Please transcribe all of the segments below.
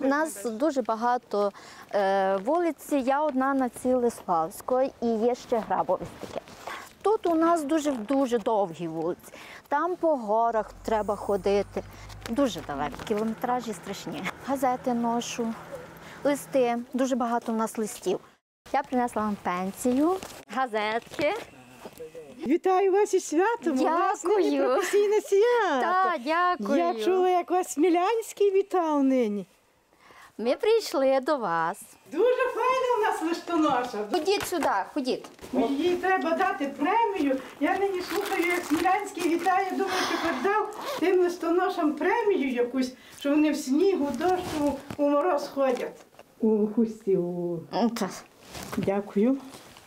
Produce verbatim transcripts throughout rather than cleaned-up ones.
У нас дуже багато е, вулиць, я одна на Цілеславську і є ще Грабовець таке. Тут у нас дуже-дуже довгі вулиці, там по горах треба ходити, дуже далеко, кілометражі страшні. Газети ношу, листи, дуже багато у нас листів. Я принесла вам пенсію, газетки. Вітаю вас із святом. Дякую. У вас нині професійне свято. Так, дякую. Я чула, як вас Смілянський вітав нині. Ми прийшли до вас. Дуже файна у нас листоноша. Ходіть сюди, ходіть. Їй треба дати премію. Я нині слухаю, як Смілянський вітає. Думаю, тепер дав тим листоношам премію якусь, що вони в снігу, дощу, у мороз ходять. У хусті. У... Дякую.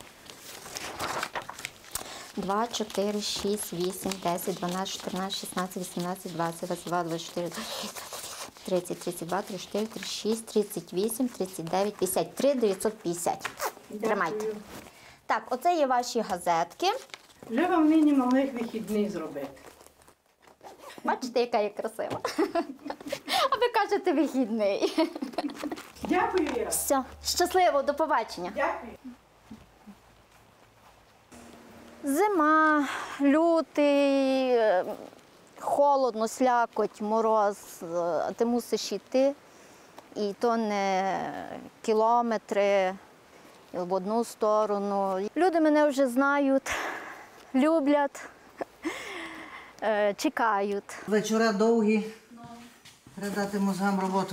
два, чотири, шість, вісім, десять, дванадцять, чотирнадцять, шістнадцять, вісімнадцять, двадцять, двадцять два, двадцять чотири, тридцять, тридцять два, тридцять чотири, тридцять шість, тридцять вісім, тридцять дев'ять, п'ятдесят три, дев'ятсот п'ятдесят. Тримайте. Так, оце є ваші газетки. Вже вам нині малих вихідних зробити. Бачите, яка я красива. А ви кажете вихідний. Дякую, Іра. Все, щасливо, до побачення. Дякую. Зима, лютий, е, холодно, слякоть, мороз, е, а ти мусиш йти. І то не кілометри в одну сторону. Люди мене вже знають, люблять, е, чекають. Вечора довгі. Треба дати мозгам роботу.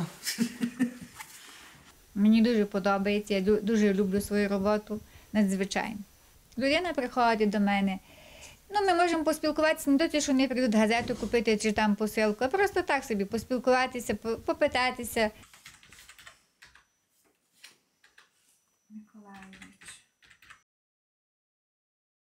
Мені дуже подобається, я ду- дуже люблю свою роботу, надзвичайно. Людина приходить до мене, ну ми можемо поспілкуватися, не то, що вони прийдуть газету купити чи там посилку, а просто так собі поспілкуватися, по- попитатися. Миколайович.